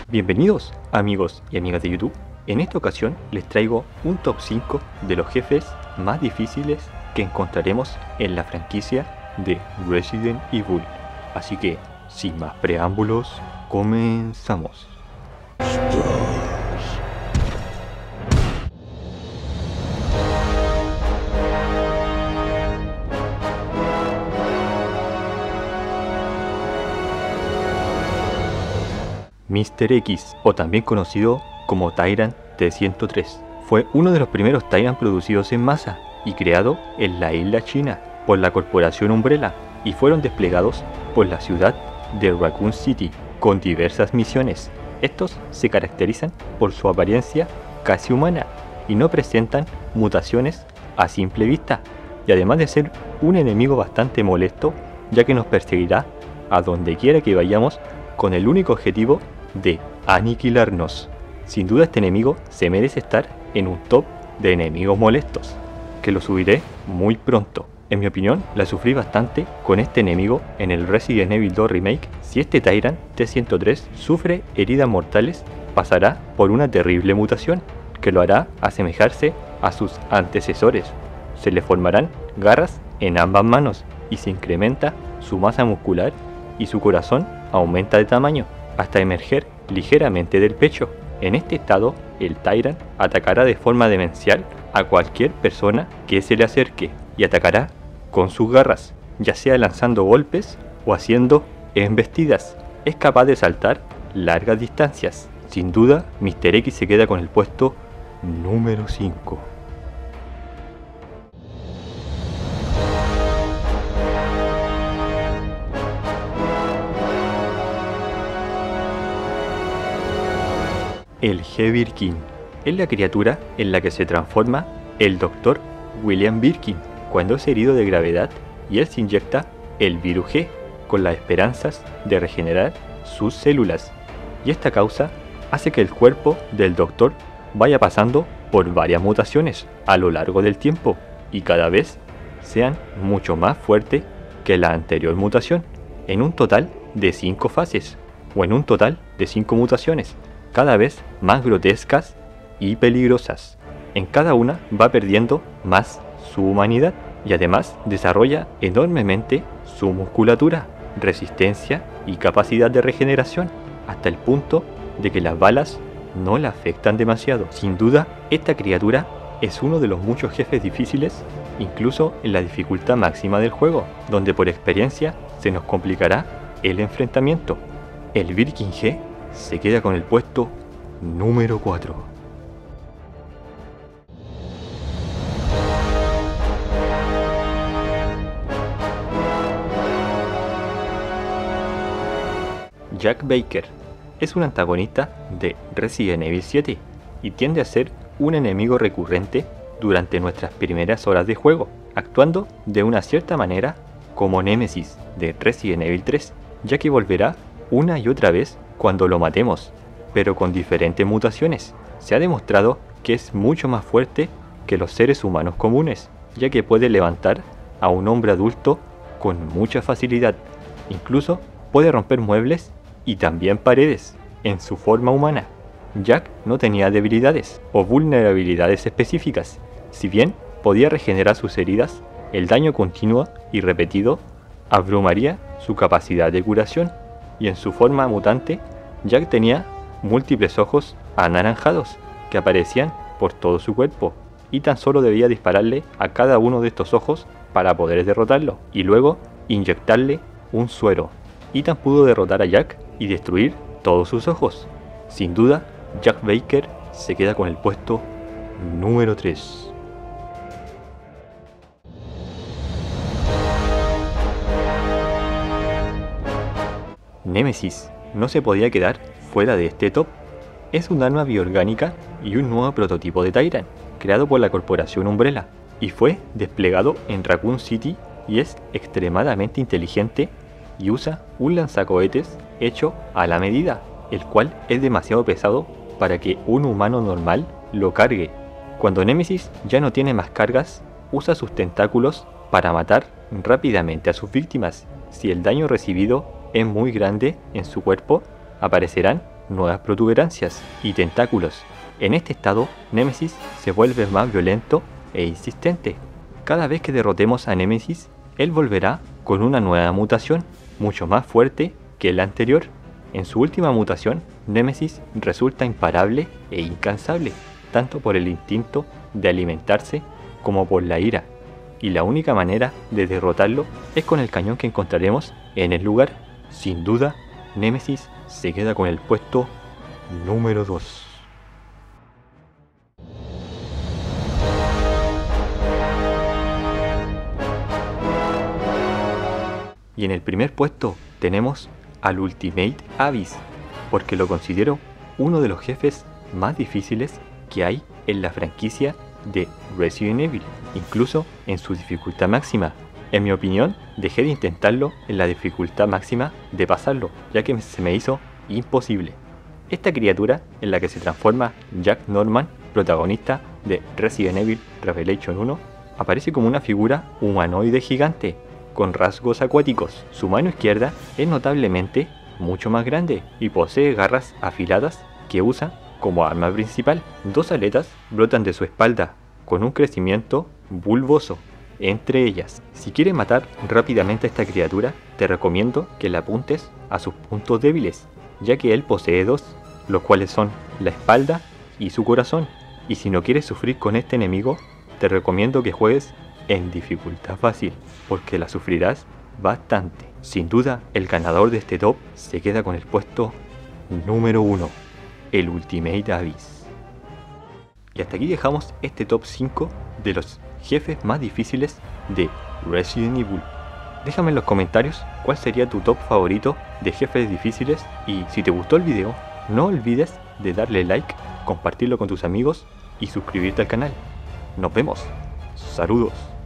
Bienvenidos amigos y amigas de YouTube. En esta ocasión les traigo un top 5 de los jefes más difíciles que encontraremos en la franquicia de Resident Evil. Así que, sin más preámbulos, comenzamos. Mr. X, o también conocido como Tyrant T-103, fue uno de los primeros Tyrant producidos en masa y creado en la isla china por la corporación Umbrella, y fueron desplegados por la ciudad de Raccoon City con diversas misiones. Estos se caracterizan por su apariencia casi humana y no presentan mutaciones a simple vista, y además de ser un enemigo bastante molesto, ya que nos perseguirá a donde quiera que vayamos con el único objetivo de aniquilarnos. Sin duda este enemigo se merece estar en un top de enemigos molestos, que lo subiré muy pronto. En mi opinión, la sufrí bastante con este enemigo en el Resident Evil 2 Remake. Si este Tyrant T-103 sufre heridas mortales, pasará por una terrible mutación que lo hará asemejarse a sus antecesores. Se le formarán garras en ambas manos y se incrementa su masa muscular y su corazón aumenta de tamaño hasta emerger ligeramente del pecho. En este estado, el Tyrant atacará de forma demencial a cualquier persona que se le acerque y atacará con sus garras, ya sea lanzando golpes o haciendo embestidas. Es capaz de saltar largas distancias. Sin duda, Mr. X se queda con el puesto número 5. El G. Birkin es la criatura en la que se transforma el Dr. William Birkin cuando es herido de gravedad, y él se inyecta el virus G con las esperanzas de regenerar sus células, y esta causa hace que el cuerpo del Doctor vaya pasando por varias mutaciones a lo largo del tiempo y cada vez sean mucho más fuertes que la anterior mutación, en un total de 5 fases o en un total de 5 mutaciones, cada vez más grotescas y peligrosas. En cada una va perdiendo más su humanidad y además desarrolla enormemente su musculatura, resistencia y capacidad de regeneración, hasta el punto de que las balas no la afectan demasiado. Sin duda, esta criatura es uno de los muchos jefes difíciles, incluso en la dificultad máxima del juego, donde por experiencia se nos complicará el enfrentamiento. El Birkin G se queda con el puesto número 4. Jack Baker es un antagonista de Resident Evil 7 y tiende a ser un enemigo recurrente durante nuestras primeras horas de juego, actuando de una cierta manera como Némesis de Resident Evil 3, ya que volverá una y otra vez cuando lo matemos, pero con diferentes mutaciones. Se ha demostrado que es mucho más fuerte que los seres humanos comunes, ya que puede levantar a un hombre adulto con mucha facilidad. Incluso puede romper muebles y también paredes en su forma humana. Jack no tenía debilidades o vulnerabilidades específicas. Si bien podía regenerar sus heridas, el daño continuo y repetido abrumaría su capacidad de curación, y en su forma mutante, Jack tenía múltiples ojos anaranjados que aparecían por todo su cuerpo, y tan solo debía dispararle a cada uno de estos ojos para poder derrotarlo, y luego inyectarle un suero. Ethan pudo derrotar a Jack y destruir todos sus ojos. Sin duda, Jack Baker se queda con el puesto número 3. Némesis no se podía quedar fuera de este top. Es un arma bioorgánica y un nuevo prototipo de Tyrant, creado por la corporación Umbrella, y fue desplegado en Raccoon City, y es extremadamente inteligente y usa un lanzacohetes hecho a la medida, el cual es demasiado pesado para que un humano normal lo cargue. Cuando Némesis ya no tiene más cargas, usa sus tentáculos para matar rápidamente a sus víctimas. Si el daño recibido es muy grande en su cuerpo, aparecerán nuevas protuberancias y tentáculos. En este estado, Némesis se vuelve más violento e insistente. Cada vez que derrotemos a Némesis, él volverá con una nueva mutación, mucho más fuerte que la anterior. En su última mutación, Némesis resulta imparable e incansable, tanto por el instinto de alimentarse como por la ira, y la única manera de derrotarlo es con el cañón que encontraremos en el lugar. Sin duda, Némesis se queda con el puesto número 2. Y en el primer puesto tenemos al Ultimate Abyss, porque lo considero uno de los jefes más difíciles que hay en la franquicia de Resident Evil, incluso en su dificultad máxima. En mi opinión, dejé de intentarlo en la dificultad máxima de pasarlo, ya que se me hizo imposible. Esta criatura, en la que se transforma Jack Norman, protagonista de Resident Evil Revelation 1, aparece como una figura humanoide gigante, con rasgos acuáticos. Su mano izquierda es notablemente mucho más grande y posee garras afiladas que usa como arma principal. Dos aletas brotan de su espalda, con un crecimiento bulboso entre ellas. Si quieres matar rápidamente a esta criatura, te recomiendo que la apuntes a sus puntos débiles, ya que él posee dos, los cuales son la espalda y su corazón. Y si no quieres sufrir con este enemigo, te recomiendo que juegues en dificultad fácil, porque la sufrirás bastante. Sin duda, el ganador de este top se queda con el puesto número 1, el Ultimate Abyss. Y hasta aquí dejamos este top 5 de los jefes más difíciles de Resident Evil. Déjame en los comentarios cuál sería tu top favorito de jefes difíciles, y si te gustó el video, no olvides de darle like, compartirlo con tus amigos y suscribirte al canal. Nos vemos. Saludos.